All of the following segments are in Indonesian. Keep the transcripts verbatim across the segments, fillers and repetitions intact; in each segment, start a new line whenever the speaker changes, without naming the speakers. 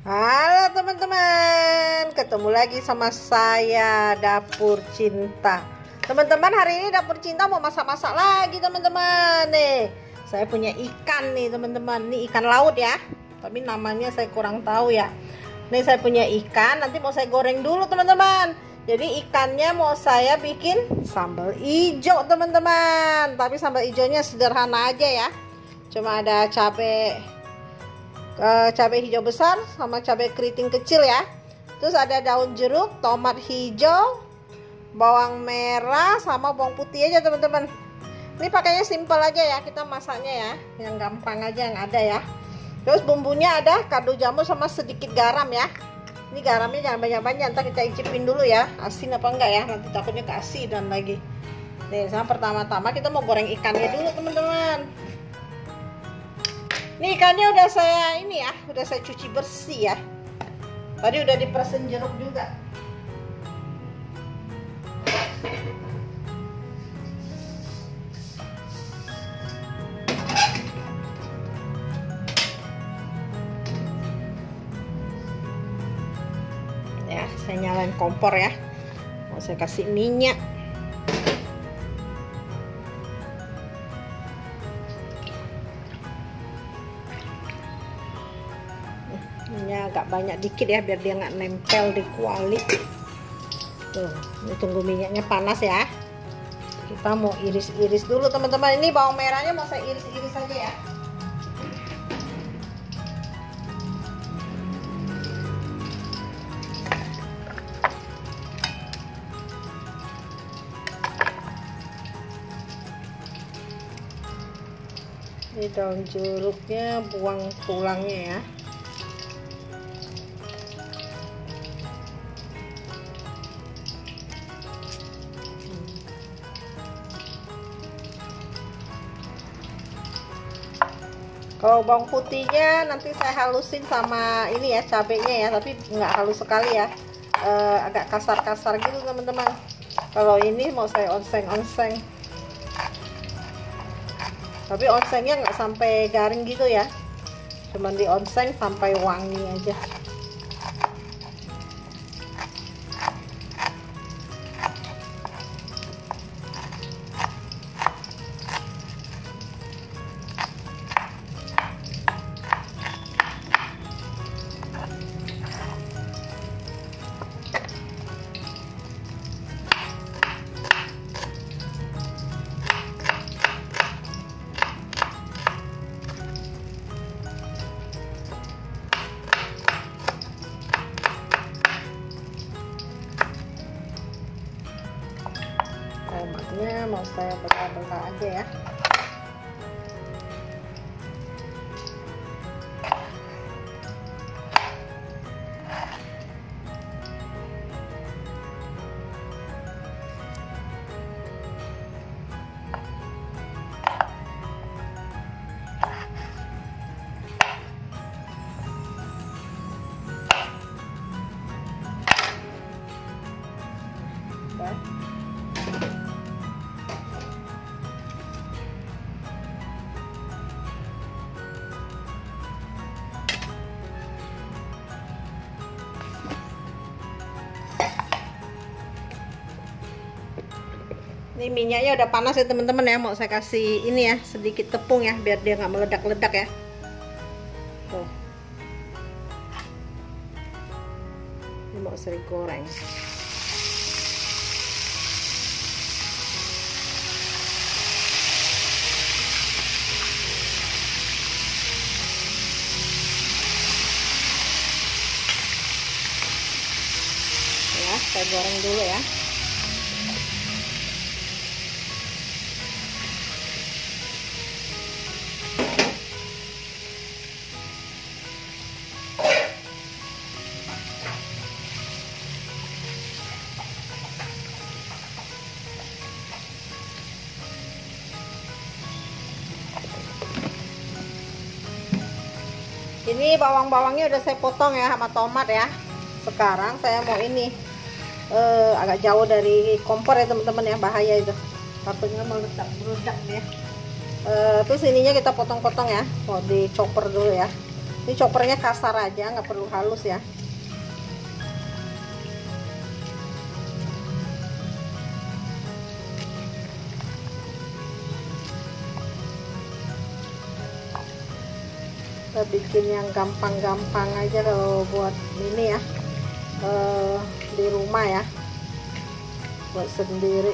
Halo teman-teman, ketemu lagi sama saya Dapur Cinta. Teman-teman, hari ini Dapur Cinta mau masak-masak lagi teman-teman. Nih, saya punya ikan nih teman-teman. Ini ikan laut ya, tapi namanya saya kurang tahu ya. Nih saya punya ikan, nanti mau saya goreng dulu teman-teman. Jadi ikannya mau saya bikin sambal hijau teman-teman. Tapi sambal hijaunya sederhana aja ya. Cuma ada cabai Uh, cabai hijau besar sama cabai keriting kecil ya. Terus ada daun jeruk, tomat hijau, bawang merah sama bawang putih aja teman-teman. Ini pakainya simpel aja ya, kita masaknya ya, yang gampang aja yang ada ya. Terus bumbunya ada kaldu jamur sama sedikit garam ya. Ini garamnya jangan banyak-banyak, ntar kita icipin dulu ya, asin apa enggak ya, nanti takutnya keasinan lagi. Nih, sama pertama-tama kita mau goreng ikannya dulu teman-teman. Nih ikannya udah saya ini ya, udah saya cuci bersih ya. Tadi udah dipersen jeruk juga. Ya, saya nyalain kompor ya. Mau saya kasih minyak. Ini agak banyak dikit ya, biar dia nggak nempel di kuali. Tuh, ini tunggu minyaknya panas ya. Kita mau iris-iris dulu teman-teman. Ini bawang merahnya mau saya iris-iris aja ya. Ini daun jeruknya buang tulangnya ya. Kalau bawang putihnya nanti saya halusin sama ini ya, cabenya ya, tapi nggak halus sekali ya, e, agak kasar-kasar gitu teman-teman. Kalau ini mau saya onseng-onseng, tapi onsengnya nggak sampai garing gitu ya, cuman di onseng sampai wangi aja. Tomatnya mau saya belah-belah aja ya. Nah. Ini minyaknya udah panas ya teman-teman ya, mau saya kasih ini ya, sedikit tepung ya, biar dia nggak meledak-ledak ya. Tuh. Ini mau saya goreng. Ya, saya goreng dulu ya. Ini bawang-bawangnya udah saya potong ya sama tomat ya. Sekarang saya mau ini uh, agak jauh dari kompor ya teman-teman ya, bahaya itu, takutnya meledak-meledak ya. Uh, terus ininya kita potong-potong ya, mau di chopper dulu ya. Ini choppernya kasar aja, nggak perlu halus ya. Kita bikin yang gampang-gampang aja kalau buat ini ya, eh, di rumah ya, buat sendiri.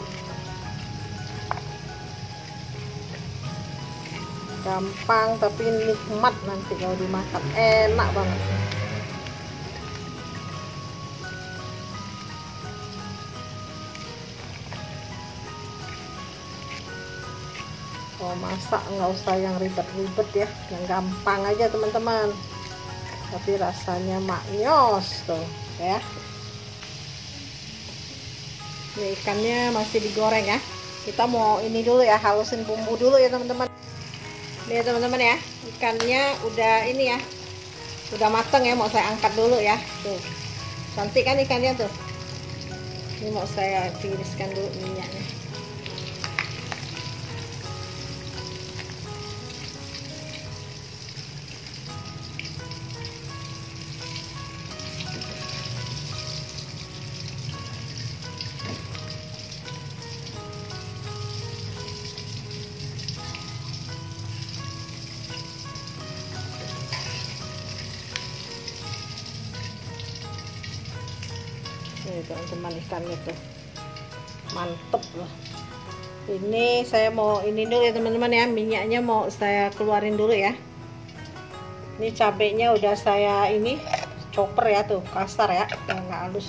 Gampang tapi nikmat nanti kalau dimakan, enak banget. Kalau masak nggak usah yang ribet-ribet ya, yang gampang aja teman-teman, tapi rasanya maknyos tuh ya. Ini ikannya masih digoreng ya, kita mau ini dulu ya, halusin bumbu dulu ya teman-teman. Nih teman-teman ya, ikannya udah ini ya, udah mateng ya, mau saya angkat dulu ya. Tuh, cantik kan ikannya tuh. Ini mau saya tiriskan dulu minyaknya. Nih teman-teman, ikannya tuh mantep loh. Ini saya mau ini dulu ya teman-teman ya, minyaknya mau saya keluarin dulu ya. Ini cabenya udah saya ini chopper ya, tuh kasar ya, udah nggak halus.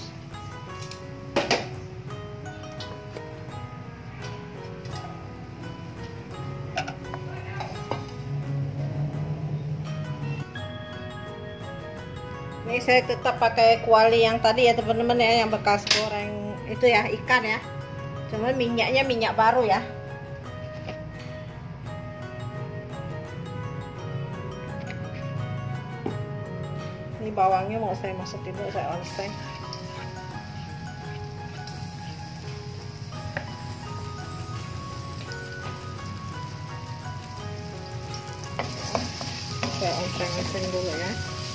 Ini saya tetap pakai kuali yang tadi ya teman-teman ya, yang bekas goreng itu ya, ikan ya. Cuman minyaknya minyak baru ya. Ini bawangnya mau saya masukin dulu, saya onseng. Saya onseng-onseng dulu ya.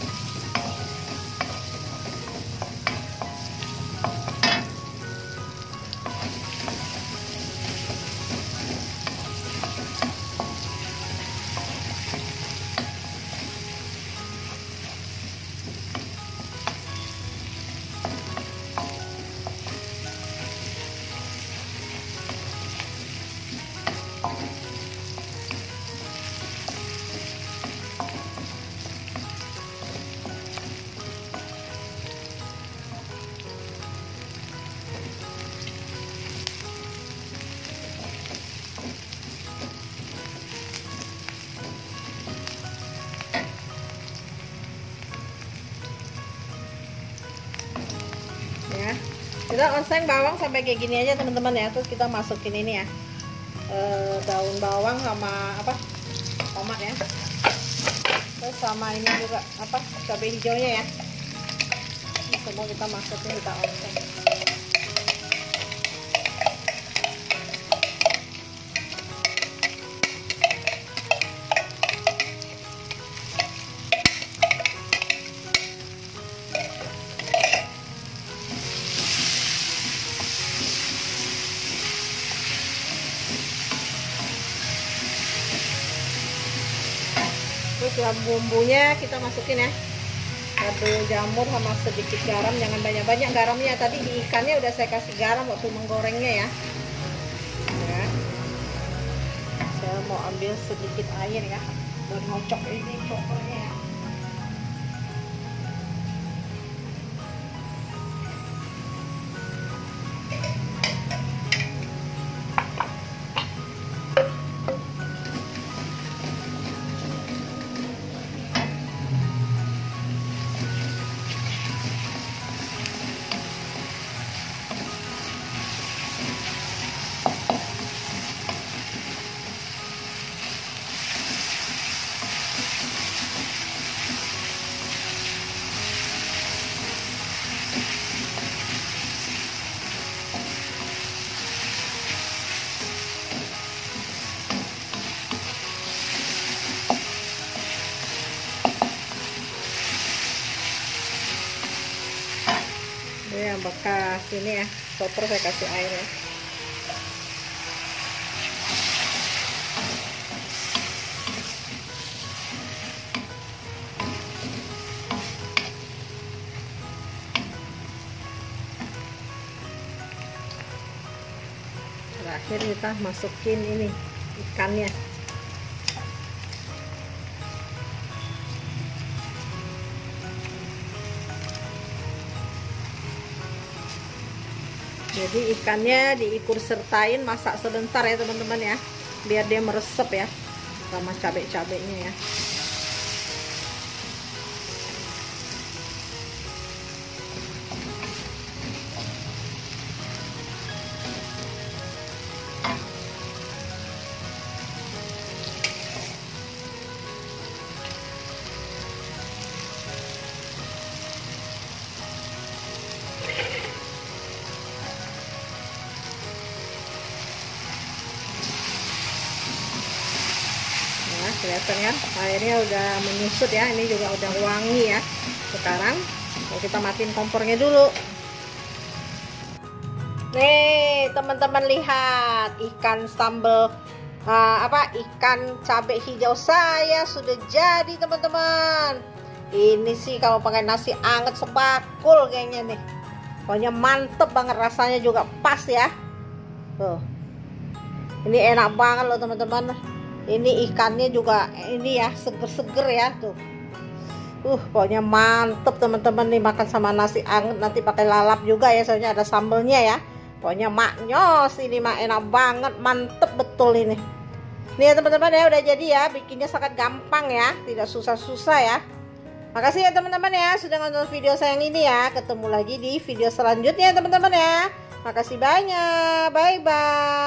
Ya, kita onseng bawang sampai kayak gini aja teman-teman ya. Terus kita masukin ini ya, e, daun bawang sama apa, tomat ya, terus sama ini juga apa, cabai hijaunya ya. Ini semua kita masukin, kita onseng. Terus ya bumbunya kita masukin ya, satu jamur sama sedikit garam, jangan banyak-banyak garamnya. Tadi di ikannya udah saya kasih garam waktu menggorengnya ya. Ya, saya mau ambil sedikit air ya buat ngocok ini choppernya ya. Ini yang bekas ini ya, koper saya kasih air ya. Terakhir kita masukin ini ikannya. Jadi ikannya diikur sertain, masak sebentar ya teman-teman ya, biar dia meresep ya sama cabai-cabainya ya. Kelihatan ya, airnya udah menyusut ya, ini juga udah wangi ya. Sekarang mau kita matiin kompornya dulu. Nih teman-teman, lihat ikan sambal uh, apa ikan cabai hijau saya sudah jadi teman-teman. Ini sih kalau pakai nasi anget sebakul kayaknya nih, pokoknya mantep banget, rasanya juga pas ya. Tuh, ini enak banget loh teman-teman. Ini ikannya juga ini ya, seger-seger ya tuh. Uh, pokoknya mantep teman-teman nih, makan sama nasi anget, nanti pakai lalap juga ya, soalnya ada sambelnya ya. Pokoknya maknyos, ini mah enak banget, mantep betul ini. Nih ya teman-teman ya, udah jadi ya, bikinnya sangat gampang ya, tidak susah-susah ya. Makasih ya teman-teman ya sudah nonton video saya yang ini ya. Ketemu lagi di video selanjutnya teman-teman ya. Makasih banyak, bye-bye.